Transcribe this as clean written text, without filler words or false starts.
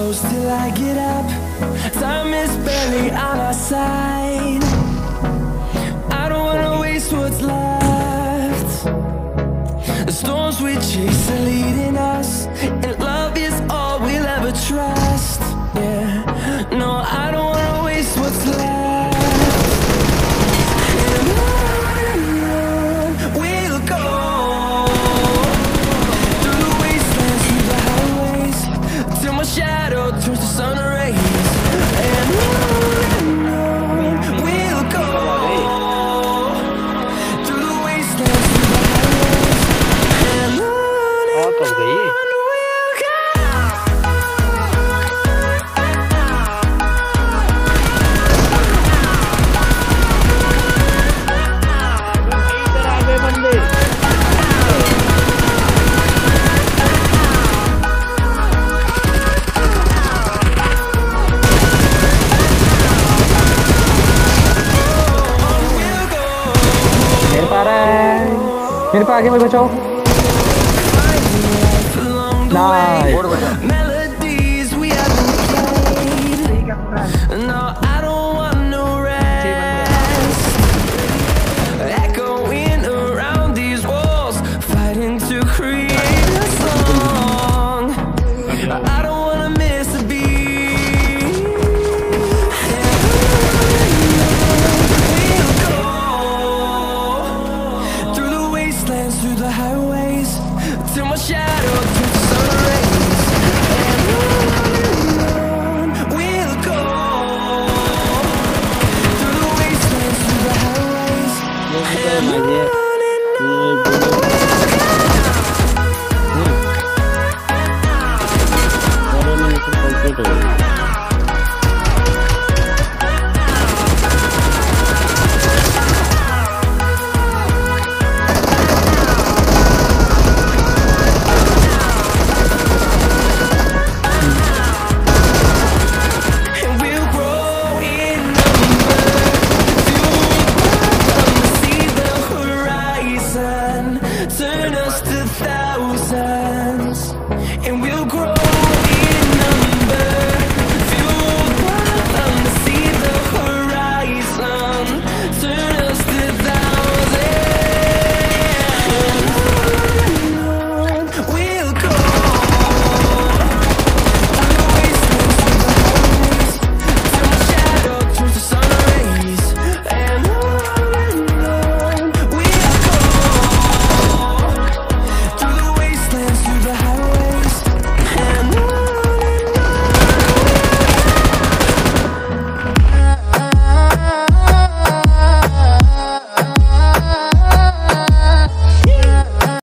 close till I get up. Time is barely on our side. I don't wanna waste what's left. The storms we chase are leading us, and love is all we'll ever trust. Yeah, no, I don't wanna waste what's left. And on we'll go, through the wastelands, through the highways, till my shadow turns to sun rays. And on we'll go, through the wastelands, through the highways, and on we'll go. मेरे पे आगे मत बचाओ। Nice.